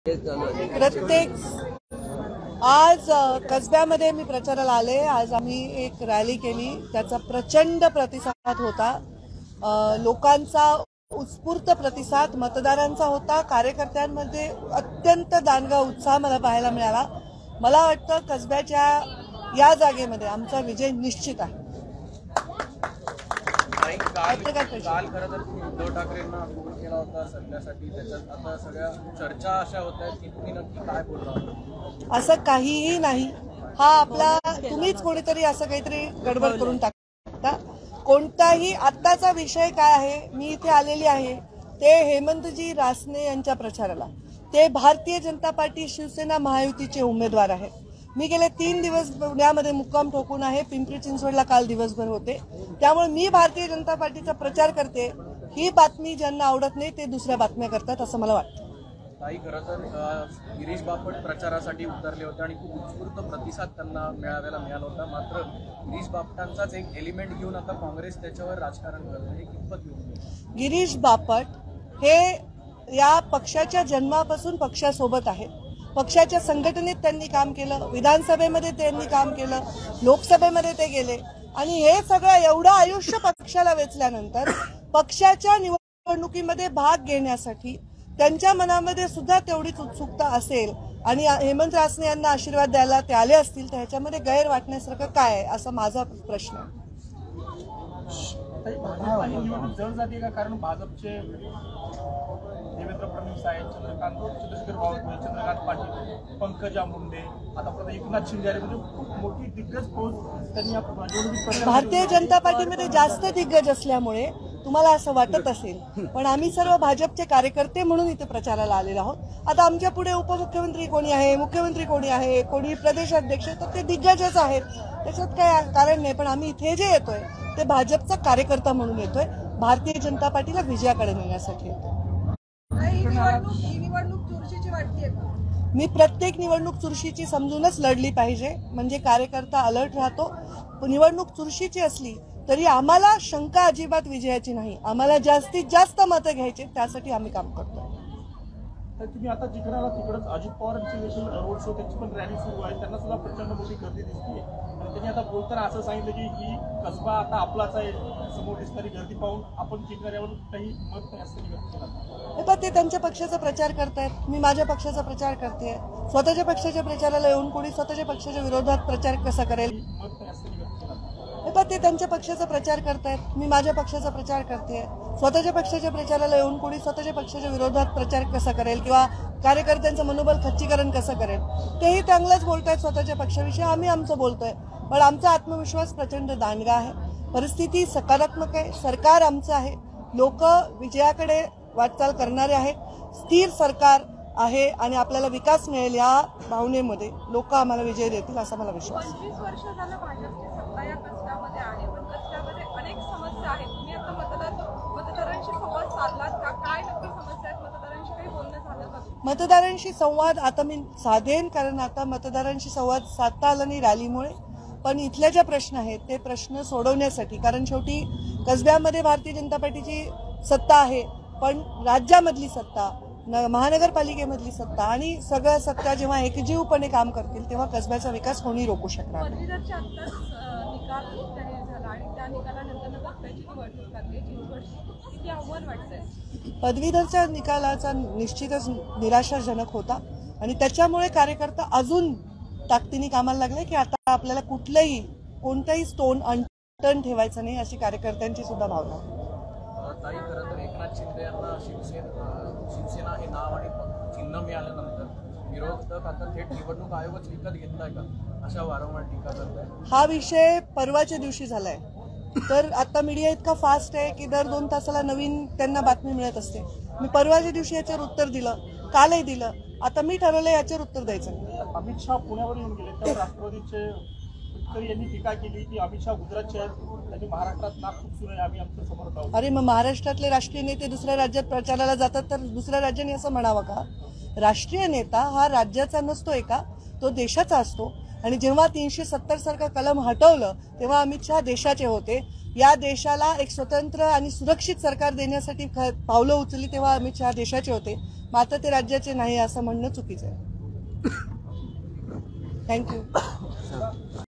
प्रत्येक आज कसब्यामध्ये मी प्रचाराला आले। आज आम्ही एक रॅली केली, त्याचा प्रचंड प्रतिसाद होता। लोकांचा उत्स्फूर्त प्रतिसाद मतदारांचा होता। कार्यकर्त्यांमध्ये अत्यंत दांडगा उत्साह मला पाहायला मिळाला। मला वाटतं कसब्याच्या या जागेमध्ये आमचा विजय निश्चित आहे। काल खरं तर उद्धव ठाकरेंना फोन केला होता सध्यासाठी, त्याच्यात आता सगळ्या चर्चा अशा होत आहेत की तुम्ही नक्की काय बोलला होता? असं काहीही नाही। हा आपला तुम्हीच कोणीतरी असं काहीतरी गडबड करून टाकता। कोणताही आत्ताचा विषय काय आहे, मी इथे आलेली आहे ते हेमंतजी रासने यांच्या प्रचाराला। ते भारतीय जनता पार्टी शिवसेना महायुतीचे उमेदवार आहेत। मी गेले 3 दिवस पुण्यामध्ये मुक्काम ठोकून आहे। पिंपरी चिंचवडला काल दिवसभर होते। त्यामुळे मी भारतीय जनता पार्टीचा प्रचार करते। ही बातमी ज्यांना आवडत नाही ते दुसऱ्या बातम्या करतात असं मला वाटतं। ताई, खरं तर गिरीश बापट प्रचारासाठी उतरले होते आणि खूप उत्स्फूर्त प्रतिसाद त्यांना मिळाला होता। मात्र गिरीश बापटांचाच एक एलिमेंट घेऊन आता काँग्रेस त्याच्यावर राजकारण करते, हे कितपत घेऊन? गिरीश बापट हे या पक्षाच्या जन्मापासून पक्षासोबत आहेत। पक्षाच्या संघटनेत त्यांनी काम केलं, विधानसभेमध्ये त्यांनी काम केलं, लोकसभेमध्ये ते गेले आणि हे सगळं एवढं आयुष्य पक्षाला वेचल्यानंतर पक्षाच्या निवडणुकीमध्ये भाग घेण्यासाठी त्यांच्या मनामध्ये सुद्धा तेवढीच उत्सुकता असेल आणि हेमंत रासने यांना आशीर्वाद द्यायला ते आले असतील तर ह्याच्यामध्ये गैर वाटण्यासारखं काय आहे असा माझा प्रश्न आहे। जड जाते का? कारण भाजपचे देवेंद्र फडणवीस आहेत, चंद्रशेखर बावनकुळे, चंद्रकांत पाटील, पंकजा मुंडे, आता परत एकनाथ शिंदे, म्हणजे खूप मोठी दिग्गज फौज त्यांनी भारतीय जनता पार्टीमध्ये जास्त दिग्गज असल्यामुळे तुम्हाला असं वाटत असेल, पण आम्ही सर्व भाजपचे कार्यकर्ते म्हणून इथे प्रचाराला आलेलो आहोत। आता आमच्या पुढे उपमुख्यमंत्री कोणी आहे, मुख्यमंत्री कोणी आहे, कोणी प्रदेशाध्यक्ष, तर ते दिग्गजच आहेत, त्याच्यात काय कारण नाही। पण आम्ही इथे जे येतोय ते भाजपचा कार्यकर्ता म्हणून येतोय, भारतीय जनता पार्टीला विजयाकडे नेण्यासाठी येतोय। मी प्रत्येक निवडणूक चुरशीची समजूनच लढली पाहिजे, म्हणजे कार्यकर्ता अलर्ट राहतो। निवडणूक चुरशीची असली तरी आम्हाला शंका अजिबात विजयाची नाही, आम्हाला जास्तीत जास्त मतं घ्यायची, त्यासाठी आम्ही काम करतो। तुम्ही आता जिकडे आला तिकडेच अजित पवारांची देखील रोड शो, त्यांची पण रॅली सुरू आहे, त्यांना सुद्धा प्रचंड मोठी गर्दी दिसते आणि त्यांनी आता बोलताना असं सांगितलं की ही कसबा आता आपलाच आहे, समोर दिसणारी गर्दी पाहून आपण जिंकणाऱ्यावर काही मत नाही असं व्यक्त केलं। ते त्यांच्या पक्षाचा प्रचार करतायत, मी माझ्या पक्षाचा प्रचार करते। स्वतःच्या पक्षाच्या प्रचाराला येऊन कोणी स्वतःच्या पक्षाच्या विरोधात प्रचार कसा करेल? ते त्यांच्या पक्षाचा प्रचार करतायत, मी माझ्या पक्षाचा प्रचार करते। स्वतःच्या पक्षाच्या प्रचाराला येऊन कोणी स्वतःच्या पक्षाच्या विरोधात प्रचार कसा करेल किंवा कार्यकर्त्यांचं मनोबल खच्चीकरण कसं करेल, तेही चांगलंच बोलतायत स्वतःच्या पक्षाविषयी, आम्ही आमचं बोलतोय। पण आमचा आत्मविश्वास प्रचंड दांडगा आहे, परिस्थिती सकारात्मक आहे, सरकार आमचं आहे, लोक विजयाकडे वाटचाल करणारे आहेत, स्थिर सरकार आहे आणि आपल्याला विकास मिळेल या भावनेमध्ये लोक आम्हाला विजय देतील असा मला विश्वास आहे। 25 वर्ष झालं भाजपची सत्ता या कसब्यामध्ये आहे, पण कसब्यामध्ये अनेक समस्या आहेत। तुम्ही आता मतदारांशी संवाद साधलात का? काय नक्की समस्या आहेत? मतदारांशी काही बोलणं झालं का? मतदारांशी संवाद आता मी साधेन, कारण आता मतदारांशी संवाद साधता आला नाही रॅलीमुळे, पण इथल्या ज्या प्रश्न आहेत ते प्रश्न सोडवण्यासाठी, कारण शेवटी कसब्यामध्ये भारतीय जनता पार्टीची सत्ता आहे, पण राज्यामधली सत्ता, महानगरपालिकेमधली सत्ता आणि सगळ्या सत्ता जेव्हा एकजीवपणे काम करतील तेव्हा कसब्याचा विकास कोणी रोखू शकणार नाही। पदवीधरच्या आत्ताच निकाल जाहीर झाला आणि त्या निकालानंतर कसब्याची निवडणूक लागली, किती आव्हान वाटतंय? पदवीधरच्या निकालाचा निश्चितच निराशाजनक होता आणि त्याच्यामुळे कार्यकर्ता अजून ताकदीने कामाला लागले की आता आपल्याला कोणताही स्टोन अनटर्न ठेवायचं नाही, अशी कार्यकर्त्यांची सुद्धा भावना। ताई, खरं तर एकनाथ शिंदे यांना शिवसेना हे नाव आणि चिन्ह मिळाल्यानंतर विरोधक आता थेट निवडणूक आयोगच विकत घेतलाय का, अशा वारंवार टीका करताय। हा विषय परवाच्या दिवशी झालाय, तर आता मीडिया इतका फास्ट आहे की दर 2 तासाला नवीन त्यांना बातमी मिळत असते। मी परवाच्या दिवशी याच्यावर उत्तर दिलं, कालही दिलं, आता मी ठरवलं याच्यावर उत्तर द्यायचं। अमित शहा पुण्यावर येऊन गेले तेव्हा राष्ट्रवादीचे यांनी टीका केली की अमित शहा गुजरातचे आहेत, त्यांनी महाराष्ट्रात नाक खुपसून आम्ही आमच्या समोर आहोत। अरे मग महाराष्ट्रातले राष्ट्रीय नेते दुसऱ्या राज्यात प्रचाराला जातात तर दुसऱ्या राज्याने असं म्हणावं का? राष्ट्रीय नेता हा राज्याचा नसतोय का, तो देशाचा असतो आणि जेव्हा 370 सारखं कलम हटवलं तेव्हा अमित शहा देशाचे होते. या देशाला एक स्वतंत्र आणि सुरक्षित सरकार देण्यासाठी पावलं उचलली तेव्हा अमित शहा देशाचे होते, मात्र ते राज्याचे नाही असं म्हणणं चुकीचं आहे. थँक्यू.